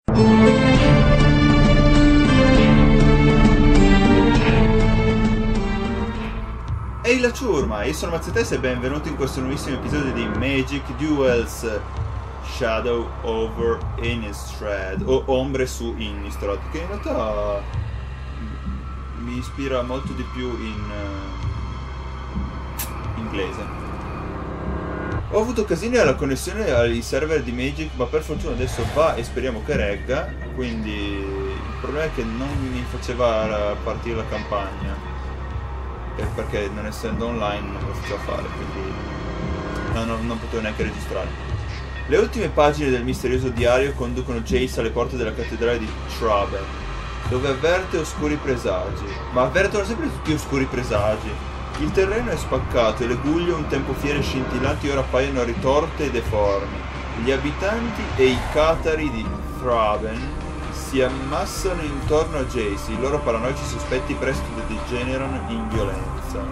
Ehi la ciurma, io sono Mazzetes e benvenuti in questo nuovissimo episodio di Magic Duels Shadow over Innistrad, o Ombre su Innistrad, che in realtà mi ispira molto di più in inglese. Ho avuto casini alla connessione ai server di Magic, ma per fortuna adesso va e speriamo che regga, quindi il problema è che non mi faceva partire la campagna. Perché non essendo online non lo faceva fare, quindi non potevo neanche registrare. Le ultime pagine del misterioso diario conducono Jace alle porte della cattedrale di Traben, dove avverte oscuri presagi. Ma avvertono sempre tutti oscuri presagi. Il terreno è spaccato e le guglie, un tempo fiere e scintillanti, ora appaiono ritorte e deformi. Gli abitanti e i catari di Traben si ammassano intorno a Jace, i loro paranoici sospetti presto degenerano in violenza.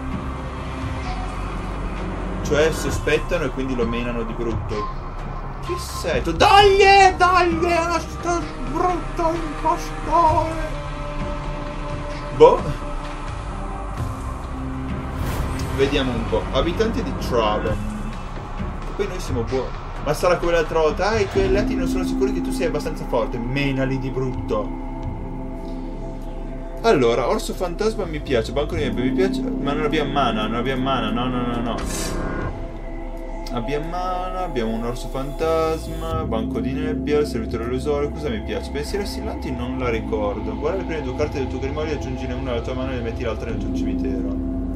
Cioè sospettano e quindi lo menano di brutto. Chi sei tu? Dagli a sto brutto impostore! Boh. Vediamo un po'. Abitanti di Traben. E poi noi siamo buoni. Ma sarà come l'altra volta, i tuoi alleati non sono sicuri che tu sei abbastanza forte, menali di brutto. Allora, orso fantasma mi piace, banco di nebbia mi piace, ma non abbiamo mana, no. Abbiamo mana, abbiamo un orso fantasma, banco di nebbia, servitore illusorio, cosa mi piace? Pensieri assillanti non la ricordo. Guarda le prime due carte del tuo grimorio, aggiungine una alla tua mano e metti l'altra nel tuo cimitero.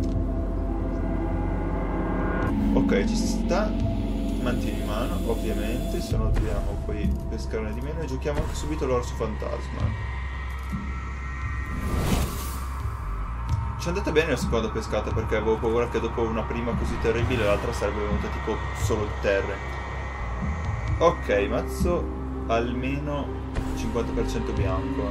Ok, ci sta. Mantieni in mano, ovviamente, se no dobbiamo poi pescarne di meno e giochiamo anche subito l'orso fantasma. Ci è andata bene la seconda pescata perché avevo paura che dopo una prima così terribile l'altra sarebbe venuta tipo solo terre. Ok, mazzo almeno 50% bianco.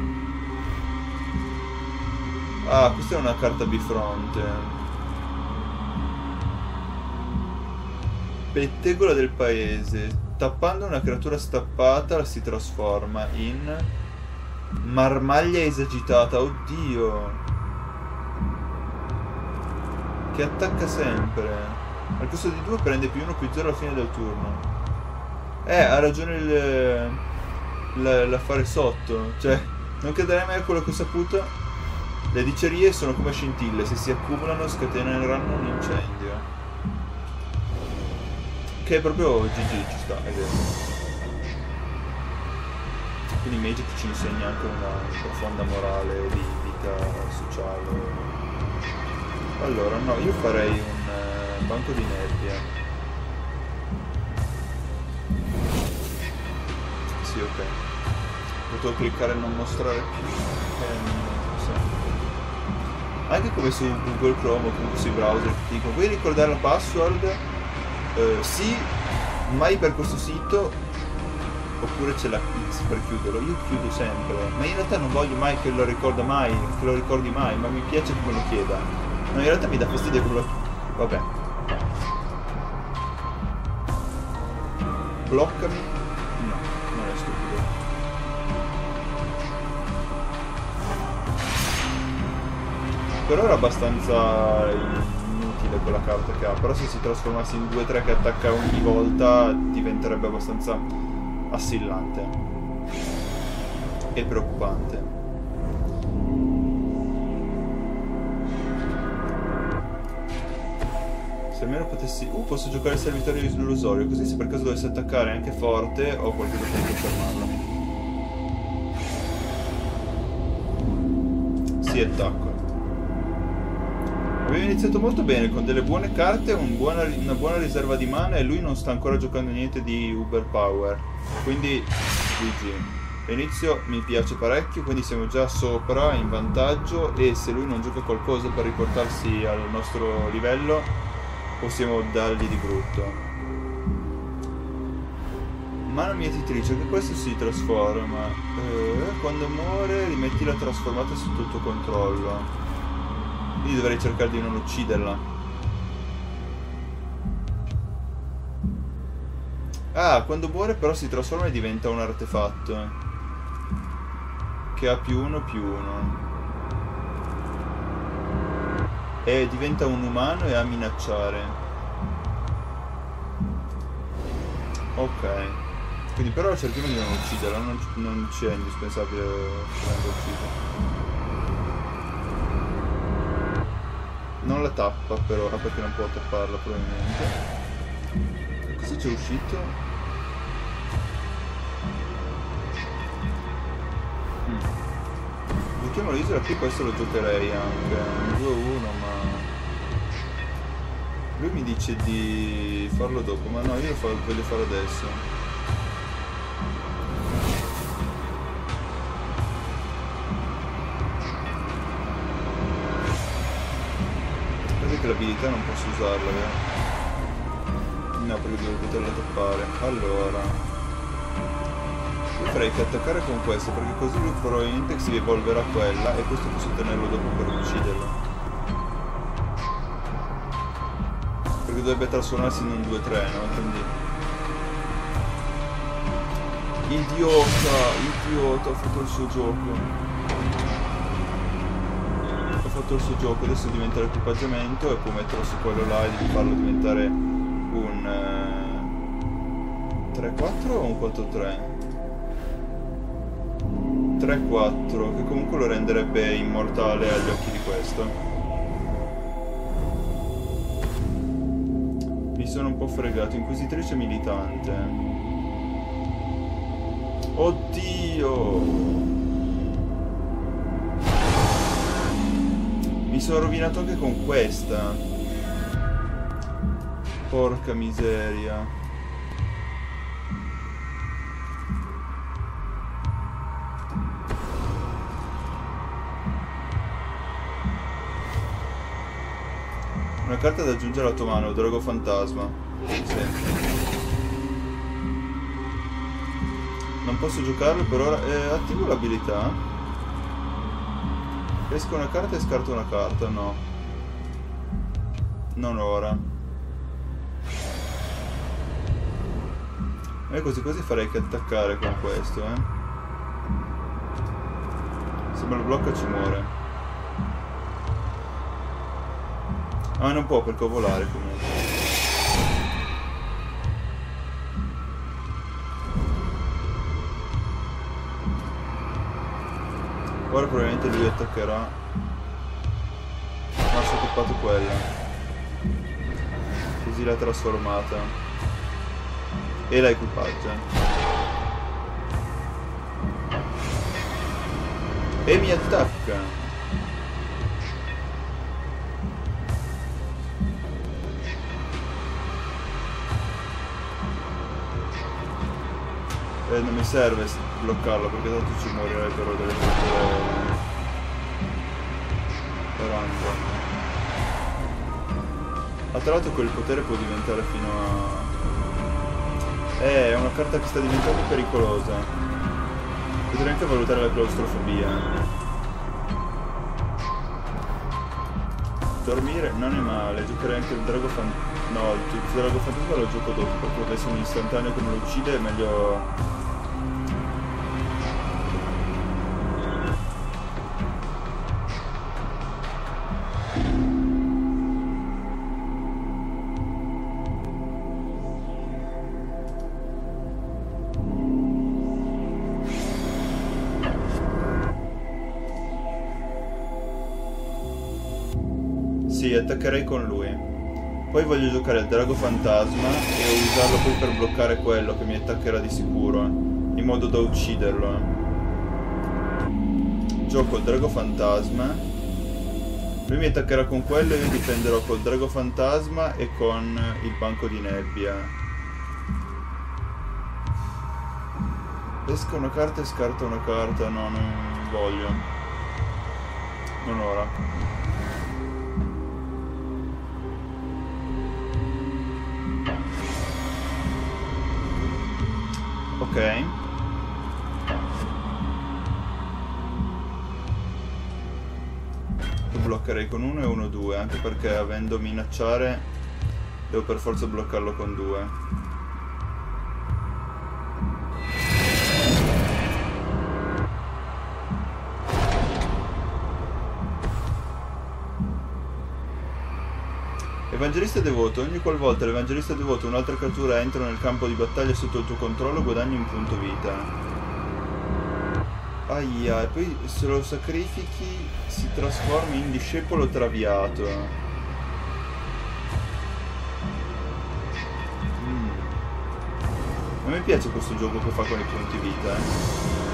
Ah, questa è una carta bifronte. Pettegola del paese. Tappando una creatura stappata si trasforma in marmaglia esagitata. Oddio, che attacca sempre. Al costo di 2 prende +1/+0 alla fine del turno. Ha ragione l'affare sotto. Cioè, non crederei mai a quello che ho saputo. Le dicerie sono come scintille, se si accumulano scateneranno un incendio. Che è proprio GG, ci sta, è vero. Quindi Magic ci insegna anche una profonda morale di vita sociale. Allora, no, io farei un banco di nebbia. Sì, ok. Potevo cliccare e non mostrare più. Sì. Anche come su Google Chrome o comunque sui browser ti dico, vuoi ricordare la password? Sì, mai per questo sito, oppure c'è la X per chiuderlo. Io chiudo sempre, ma in realtà non voglio mai che lo ricordi mai, ma mi piace che me lo chieda. No, in realtà mi dà fastidio quello. Vabbè. Bloccami. No, non è stupido. Per ora è abbastanza quella carta che ha, però se si trasformasse in 2-3 che attacca ogni volta diventerebbe abbastanza assillante e preoccupante. Se almeno potessi... posso giocare il servitore illusorio, così se per caso dovesse attaccare anche forte ho qualcosa per fermarlo. Sì, attacco. Abbiamo iniziato molto bene, con delle buone carte, una buona riserva di mana e lui non sta ancora giocando niente di Uber Power. Quindi GG. L'inizio mi piace parecchio, quindi siamo già sopra, in vantaggio, e se lui non gioca qualcosa per riportarsi al nostro livello, possiamo dargli di brutto. Mana mietitrice, che questo si trasforma. Quando muore rimettila trasformata sotto il tuo controllo. Quindi dovrei cercare di non ucciderla. Ah, quando muore però si trasforma e diventa un artefatto. che ha +1/+1 e diventa un umano e ha minacciare. Ok, quindi però cerchiamo di non ucciderla, non ci è indispensabile uccidere. Non la tappa però, perché non può tapparla probabilmente. Cosa c'è uscito? Giochiamo l'isola qui, questo lo giocherei anche. Un 2-1, ma... lui mi dice di farlo dopo, ma no, io lo voglio fare adesso. Che l'abilità non posso usarla, vero? No, perché devo poterla tappare. Allora, io farei che attaccare con questo, perché così lui probabilmente si evolverà quella e questo posso tenerlo dopo per ucciderlo, perché dovrebbe trasformarsi in un 2-3, no? Quindi idiota, ha fatto il suo gioco. Il suo gioco, adesso diventa l'equipaggiamento e può metterlo su quello là e farlo diventare un 3-4 o un 4-3? 3-4, che comunque lo renderebbe immortale agli occhi di questo. Mi sono un po' fregato. Inquisitrice militante. Oddio! Mi sono rovinato anche con questa. Porca miseria. Una carta da aggiungere alla tua mano, Drago Fantasma. Sì. Non posso giocarlo per ora. Attivo l'abilità. Pesco una carta e scarto una carta, no. Non ora. E così farei che attaccare con questo, Se me lo blocca ci muore. Ah, non può perché ho volare comunque. Ora probabilmente lui attaccherà. Ma si è tappato quella. Così l'ha trasformata. E la equipaggia. E mi attacca. Non mi serve bloccarlo perché tanto ci morirebbero delle creature random. Tra l'altro quel potere può diventare fino a... è una carta che sta diventando pericolosa. Potrei anche valutare la claustrofobia. Dormire non è male, giocherei anche il Drago Fantasma. No, il Drago Fantasma lo gioco dopo perché adesso un istantaneo che me lo uccide è meglio... Sì, attaccherei con lui. Poi voglio giocare il Drago Fantasma e usarlo poi per bloccare quello che mi attaccherà di sicuro, in modo da ucciderlo. Gioco il Drago Fantasma. Lui mi attaccherà con quello e io difenderò col Drago Fantasma e con il banco di nebbia. Pesca una carta e scarta una carta. No, non voglio. Non ora. Ok. Lo bloccherei con 1 e 1-2, anche perché avendo minacciare devo per forza bloccarlo con 2. Evangelista devoto. Ogni qualvolta l'evangelista devoto o un'altra creatura entra nel campo di battaglia sotto il tuo controllo, guadagni un punto vita. Aia, e poi se lo sacrifichi si trasforma in discepolo traviato. A me piace questo gioco che fa con i punti vita,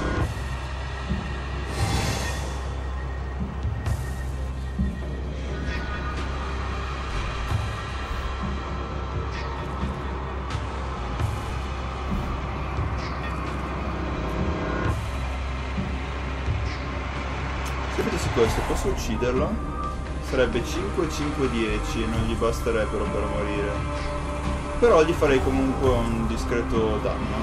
questo posso ucciderlo? Sarebbe 5, 5, 10 e non gli basterebbero per morire. Però gli farei comunque un discreto danno.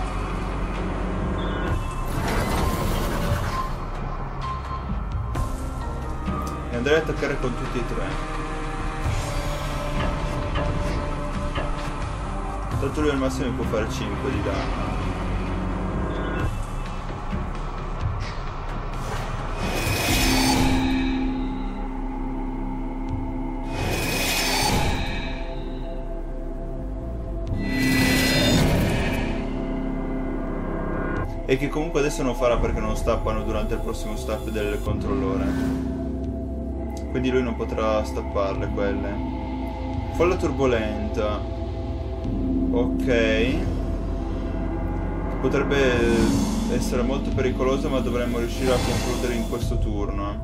E andrei ad attaccare con tutti e tre. Tanto lui al massimo mi può fare 5 di danno. E che comunque adesso non farà perché non stappano durante il prossimo step del controllore. Quindi lui non potrà stapparle quelle. Folla turbolenta. Ok. Potrebbe essere molto pericolosa, ma dovremmo riuscire a concludere in questo turno.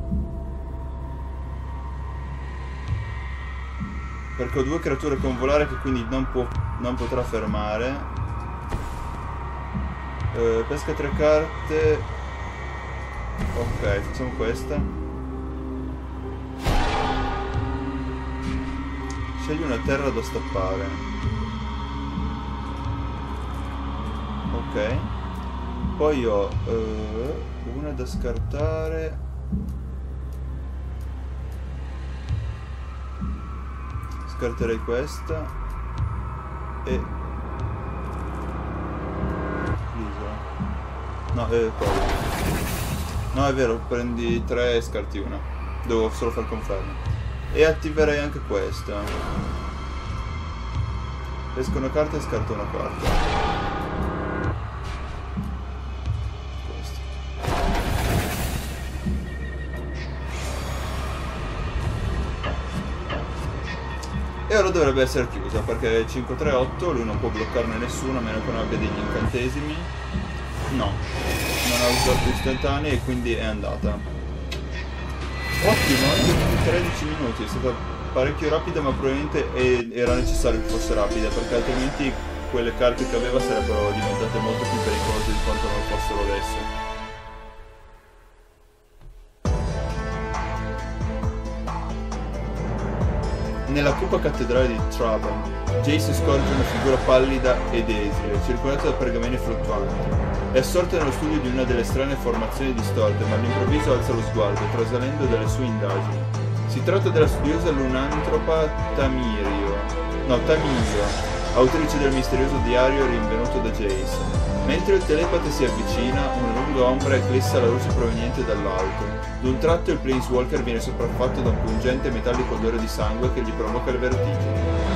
Perché ho due creature con volare che quindi non potrà fermare. Pesca 3 carte. Ok, facciamo questa. Scegli una terra da stappare. Ok. Poi ho una da scartare. Scarterei questa. E no, quello. No, è vero, prendi 3 e scarti una. Devo solo far conferma. E attiverei anche questa. Pesco una carta e scarto una carta. Questa. E ora dovrebbe essere chiusa perché 5-3-8 lui non può bloccarne nessuno a meno che non abbia degli incantesimi. No, non ha usato istantanei e quindi è andata. Ottimo, anche 13 minuti, è stata parecchio rapida, ma probabilmente era necessario che fosse rapida perché altrimenti quelle carte che aveva sarebbero diventate molto più pericolose di quanto non fossero adesso. Nella cupa cattedrale di Traban, Jace scorge una figura pallida ed esile, circondata da pergameni fluttuanti. È assorta nello studio di una delle strane formazioni distorte, ma all'improvviso alza lo sguardo, trasalendo dalle sue indagini. Si tratta della studiosa lunantropa Tamirio, autrice del misterioso diario rinvenuto da Jace. Mentre il telepate si avvicina, una lunga ombra eclissa la luce proveniente dall'alto. D'un tratto il Planeswalker viene sopraffatto da un pungente e metallico odore di sangue che gli provoca il vertigine.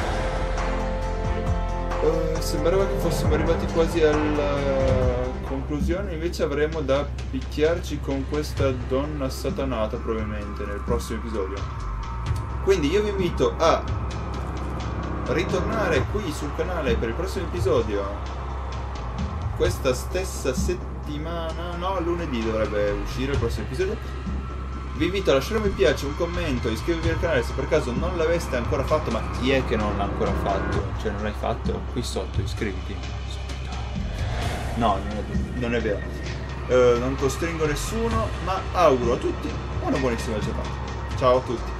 Sembrava che fossimo arrivati quasi alla conclusione, invece avremo da picchiarci con questa donna satanata probabilmente nel prossimo episodio. Quindi io vi invito a ritornare qui sul canale per il prossimo episodio questa stessa settimana, no, lunedì dovrebbe uscire il prossimo episodio. Vi invito a lasciare un mi piace, un commento, iscrivervi al canale se per caso non l'aveste ancora fatto, ma chi è che non l'ha ancora fatto? Cioè non l'hai fatto? Qui sotto, iscriviti. No, non è vero. Non costringo nessuno, ma auguro a tutti una buonissima giornata. Ciao a tutti.